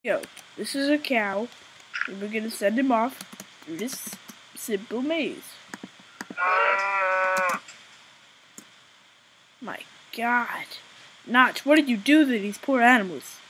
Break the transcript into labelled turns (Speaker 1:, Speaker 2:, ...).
Speaker 1: Yo, this is a cow, and we're gonna send him off through this simple maze. My God. Notch, what did you do to these poor animals?